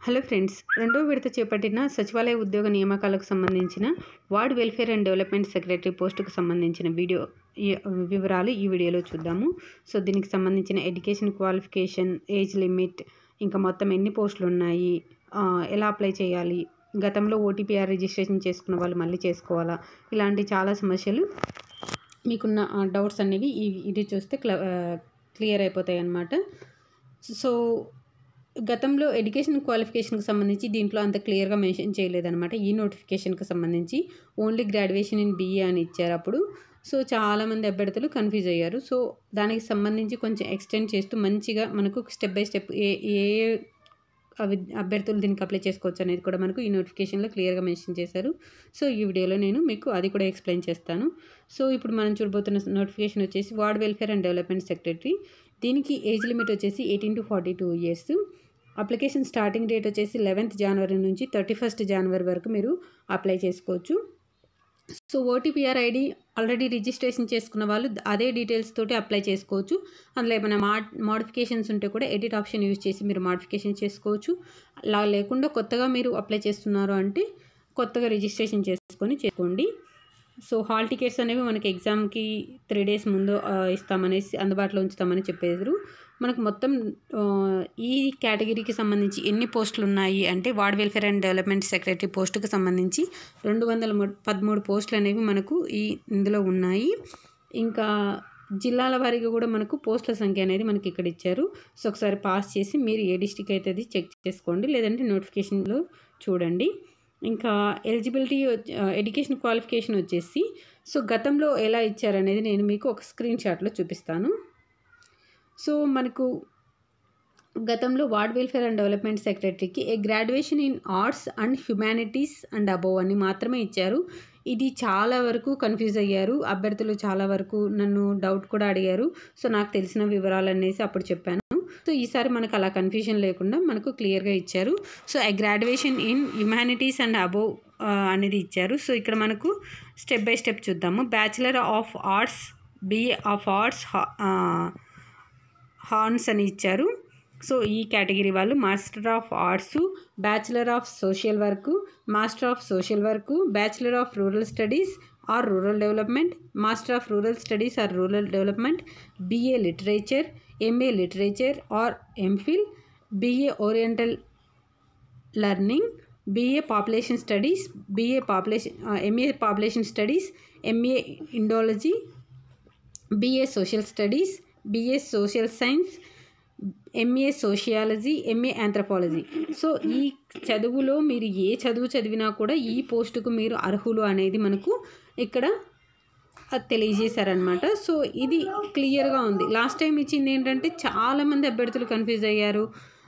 Hello friends, రెండో విడత చేపట్టిన సచివాలయ ఉద్యోగ నియామకాలకు సంబంధించిన ward welfare and development secretary పోస్టుకు సంబంధించిన వివరాలు ఈ వీడియోలో చూద్దాము. సో దీనికి సంబంధించిన ఎడ్యుకేషన్ క్వాలిఫికేషన్, ఏజ్ లిమిట్, ఇంకా మొత్తం ఎన్ని పోస్టులు ఉన్నాయి, ఎలా అప్లై చేయాలి, గతంలో ఓటీపీఆర్ రిజిస్ట్రేషన్ చేసుకున్న వాళ్ళు మళ్ళీ చేసుకోవాలా, ఇలాంటి చాలా సమస్యలు మీకున్న డౌట్స్ అనేవి ఇది చూస్తే క్లియర్ అయిపోతాయి అన్నమాట. సో గతంలో ఎడ్యుకేషన్ క్వాలిఫికేషన్కి సంబంధించి దీంట్లో అంత క్లియర్గా మెన్షన్ చేయలేదన్నమాట. ఈ నోటిఫికేషన్కి సంబంధించి ఓన్లీ గ్రాడ్యుయేషన్ ఇన్ బీఏ అని ఇచ్చారు అప్పుడు. సో చాలామంది అభ్యర్థులు కన్ఫ్యూజ్ అయ్యారు. సో దానికి సంబంధించి కొంచెం ఎక్స్టెండ్ చేస్తూ మంచిగా మనకు స్టెప్ బై స్టెప్ ఏ అభ్యర్థులు దీనికి అప్లై చేసుకోవచ్చు అనేది కూడా మనకు ఈ నోటిఫికేషన్లో క్లియర్గా మెన్షన్ చేశారు. సో ఈ వీడియోలో నేను మీకు అది కూడా ఎక్స్ప్లెయిన్ చేస్తాను. సో ఇప్పుడు మనం చూడబోతున్న నోటిఫికేషన్ వచ్చేసి ward welfare and development secretary. దీనికి ఏజ్ లిమిట్ వచ్చేసి 18 to 42 years. Application starting date వచ్చేసి 11th January నుంచి 31st January వరకు మీరు అప్లై చేసుకోవచ్చు. So OTPR ID already registration చేసుకున్న వాళ్ళు అదే డీటెయిల్స్ తోటి అప్లై చేసుకోవచ్చు. అందులో ఏమైనా మోడిఫికేషన్స్ ఉంటే కూడా ఎడిట్ ఆప్షన్ యూజ్ చేసి మీరు మోడిఫికేషన్ చేసుకోవచ్చు. అలా లేకుండా కొత్తగా మీరు అప్లై చేస్తున్నారు అంటే కొత్తగా రిజిస్ట్రేషన్ చేసుకోండి. సో హాల్ టికెట్స్ అనేవి మనకి ఎగ్జామ్కి 3 days ముందు ఇస్తామనేసి అందుబాటులో ఉంచుతామని చెప్పారు. మనకు మొత్తం ఈ కేటగిరీకి సంబంధించి ఎన్ని పోస్టులు ఉన్నాయి అంటే ward welfare and development secretary పోస్టుకు సంబంధించి 213 పోస్టులు అనేవి మనకు ఇందులో ఉన్నాయి. ఇంకా జిల్లాల వారీగా కూడా మనకు పోస్టుల సంఖ్య అనేది మనకి ఇక్కడ ఇచ్చారు. సో ఒకసారి పాస్ చేసి మీరు ఏ డిస్ట్రిక్ట్ అయితే అది చెక్ చేసుకోండి, లేదంటే నోటిఫికేషన్లో చూడండి. ఇంకా ఎలిజిబిలిటీ ఎడ్యుకేషన్ క్వాలిఫికేషన్ వచ్చేసి సో గతంలో ఎలా ఇచ్చారనేది నేను మీకు ఒక స్క్రీన్ షాట్లో చూపిస్తాను. సో మనకు గతంలో వార్డ్ వెల్ఫేర్ అండ్ డెవలప్మెంట్ సెక్రటరీకి a graduation in arts and humanities and above అని మాత్రమే ఇచ్చారు. ఇది చాలా వరకు కన్ఫ్యూజ్ అయ్యారు అభ్యర్థులు, చాలా వరకు నన్ను డౌట్ కూడా అడిగారు. సో నాకు తెలిసిన వివరాలు అనేసి అప్పుడు చెప్పాను. సో ఈసారి మనకు అలా కన్ఫ్యూజన్ లేకుండా మనకు క్లియర్గా ఇచ్చారు. So a graduation in humanities and above అనేది ఇచ్చారు. సో ఇక్కడ మనకు స్టెప్ బై స్టెప్ చూద్దాము. Bachelor of arts, BA of arts హార్న్స్ అని ఇచ్చారు. సో ఈ కేటగిరీ వాళ్ళు master of arts, bachelor of social work, master of social work, bachelor of rural studies or rural development, master of rural studies or rural development, BA literature, MA literature or MPhil, BA oriental learning, BA population studies, MA population studies, MA Indology, BA social studies, BA social science, MA sociology, MA anthropology. So ఈ చదువులో మీరు ఏ చదువు చదివినా కూడా ఈ పోస్టుకు మీరు అర్హులు అనేది మనకు ఇక్కడ తెలియజేశారనమాట. సో ఇది క్లియర్గా ఉంది. లాస్ట్ టైం ఇచ్చింది ఏంటంటే చాలామంది అభ్యర్థులు కన్ఫ్యూజ్ అయ్యారు.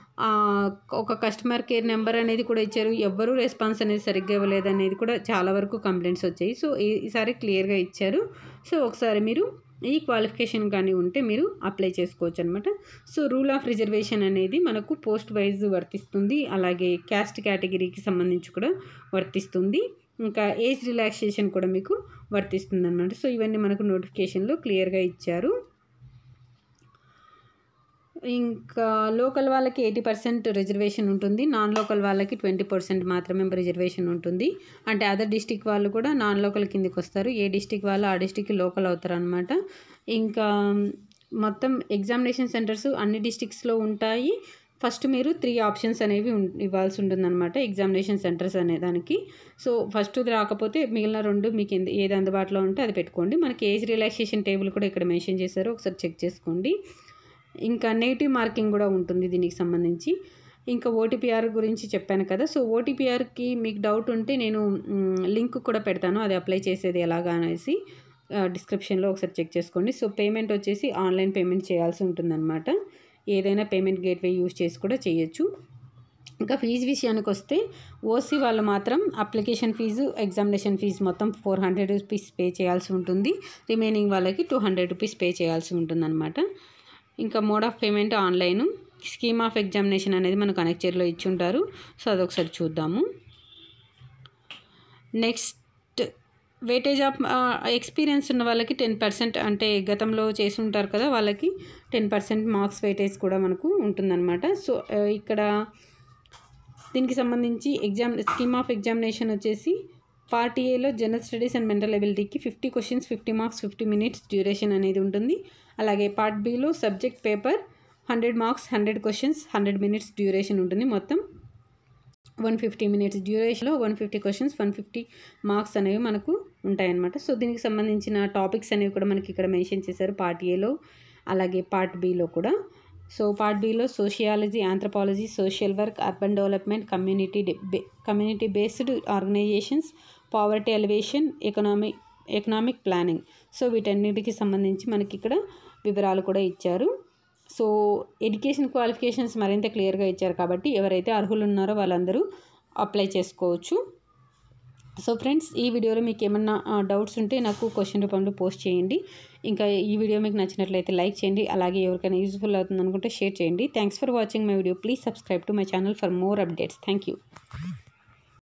ఒక కస్టమర్ కేర్ నెంబర్ అనేది కూడా ఇచ్చారు, ఎవ్వరూ రెస్పాన్స్ అనేది సరిగ్గా ఇవ్వలేదు అనేది కూడా చాలా వరకు కంప్లైంట్స్ వచ్చాయి. సో ఈసారి క్లియర్గా ఇచ్చారు. సో ఒకసారి మీరు ఈ క్వాలిఫికేషన్ కానీ ఉంటే మీరు అప్లై చేసుకోవచ్చు అనమాట. సో రూల్ ఆఫ్ రిజర్వేషన్ అనేది మనకు పోస్ట్ వైజ్ వర్తిస్తుంది, అలాగే క్యాస్ట్ కేటగిరీకి సంబంధించి కూడా వర్తిస్తుంది, ఇంకా ఏజ్ రిలాక్సేషన్ కూడా మీకు వర్తిస్తుంది అనమాట. సో ఇవన్నీ మనకు నోటిఫికేషన్లో క్లియర్గా ఇచ్చారు. ఇంకా లోకల్ వాళ్ళకి 80% రిజర్వేషన్ ఉంటుంది, నాన్ లోకల్ వాళ్ళకి 20% మాత్రమే రిజర్వేషన్ ఉంటుంది. అంటే అదర్ డిస్టిక్ వాళ్ళు కూడా నాన్ లోకల్ కిందకి వస్తారు, ఏ డిస్టిక్ వాళ్ళు ఆ డిస్టిక్కి లోకల్ అవుతారు అనమాట. ఇంకా మొత్తం ఎగ్జామినేషన్ సెంటర్స్ అన్ని డిస్టిక్స్లో ఉంటాయి. ఫస్ట్ మీరు 3 ఆప్షన్స్ అనేవి ఇవ్వాల్సి ఉంటుందన్నమాట ఎగ్జామినేషన్ సెంటర్స్ అనే దానికి. సో ఫస్ట్ రాకపోతే మిగిలిన 2 మీకు ఏది అందుబాటులో ఉంటే అది పెట్టుకోండి. మనకి ఏజ్ రిలాక్సేషన్ టేబుల్ కూడా ఇక్కడ మెన్షన్ చేశారు, ఒకసారి చెక్ చేసుకోండి. ఇంకా నెగిటివ్ మార్కింగ్ కూడా ఉంటుంది దీనికి సంబంధించి. ఇంకా ఓటీపీఆర్ గురించి చెప్పాను కదా. సో ఓటీపీఆర్కి మీకు డౌట్ ఉంటే నేను లింక్ కూడా పెడతాను, అది అప్లై చేసేది ఎలాగా అనేసి డిస్క్రిప్షన్లో ఒకసారి చెక్ చేసుకోండి. సో పేమెంట్ వచ్చేసి ఆన్లైన్ పేమెంట్ చేయాల్సి ఉంటుందన్నమాట. ఏదైనా పేమెంట్ గేట్వే యూజ్ చేసి కూడా చేయొచ్చు. ఇంకా ఫీజు విషయానికి వస్తే ఓసీ వాళ్ళు మాత్రం అప్లికేషన్ ఫీజు, ఎగ్జామినేషన్ ఫీజు మొత్తం 400 rupees పే చేయాల్సి ఉంటుంది. రిమైనింగ్ వాళ్ళకి 200 rupees పే చేయాల్సి ఉంటుందన్నమాట. ఇంకా mode of payment online, scheme of examination అనేది మనకు కనెక్చర్లో ఇచ్చి ఉంటారు. సో అదొకసారి చూద్దాము. నెక్స్ట్ వెయిటేజ్ ఆఫ్ ఎక్స్పీరియన్స్ ఉన్న వాళ్ళకి 10%, అంటే గతంలో చేసి ఉంటారు కదా వాళ్ళకి 10% మార్క్స్ వెయిటేజ్ కూడా మనకు ఉంటుందన్నమాట. సో ఇక్కడ దీనికి సంబంధించి స్కీమ్ ఆఫ్ ఎగ్జామినేషన్ వచ్చేసి పార్ట్ ఏలో జనరల్ స్టడీస్ అండ్ మెంటల్ ఎబిలిటీకి 50 క్వశ్చన్స్ 50 మార్క్స్ 50 మినిట్స్ డ్యూరేషన్ అనేది ఉంటుంది. అలాగే పార్ట్ బిలో subject paper 100 marks 100 questions 100 minutes duration ఉంటుంది. మొత్తం 150 మినిట్స్ డ్యూరేషన్లో 150 క్వశ్చన్స్ 150 మార్క్స్ అనేవి మనకు ఉంటాయన్నమాట. సో దీనికి సంబంధించిన టాపిక్స్ అనేవి కూడా మనకి ఇక్కడ మెన్షన్ చేశారు పార్ట్ ఏలో అలాగే పార్ట్ బిలో కూడా. సో పార్ట్ బిలో sociology, anthropology, social work, urban development, community based organisations, poverty alleviation, economic planning. So వీటన్నిటికి సంబంధించి మనకి ఇక్కడ వివరాలు కూడా ఇచ్చారు. సో ఎడ్యుకేషన్ క్వాలిఫికేషన్స్ మరింత క్లియర్గా ఇచ్చారు కాబట్టి ఎవరైతే అర్హులు ఉన్నారో వాళ్ళందరూ అప్లై చేసుకోవచ్చు. సో ఫ్రెండ్స్, ఈ వీడియోలో మీకు ఏమన్నా డౌట్స్ ఉంటే నాకు క్వశ్చన్ రూపంలో పోస్ట్ చేయండి. ఇంకా ఈ వీడియో మీకు నచ్చినట్లయితే లైక్ చేయండి. అలాగే ఎవరికైనా యూజ్ఫుల్ అవుతుంది అనుకుంటే షేర్ చేయండి. Thanks for watching my video. Please subscribe to my channel for more updates. Thank you.